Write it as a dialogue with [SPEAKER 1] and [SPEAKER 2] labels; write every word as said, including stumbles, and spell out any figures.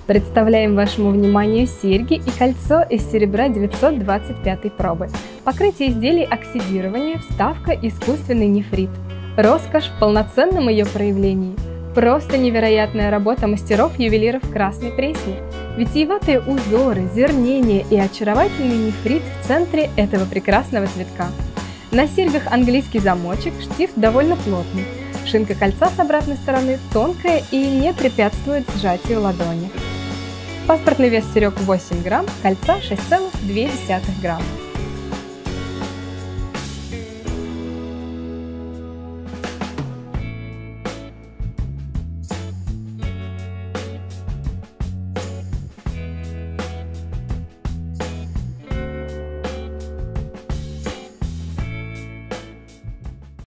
[SPEAKER 1] Представляем вашему вниманию серьги и кольцо из серебра девятьсот двадцать пятой пробы. Покрытие изделий оксидирование, вставка искусственный нефрит. Роскошь в полноценном ее проявлении. Просто невероятная работа мастеров-ювелиров Красной Пресни. Витиеватые узоры, зернения и очаровательный нефрит в центре этого прекрасного цветка. На серьгах английский замочек, штифт довольно плотный. Шинка кольца с обратной стороны тонкая и не препятствует сжатию ладони. Паспортный вес серег восемь грамм, кольца шесть целых две десятых грамма.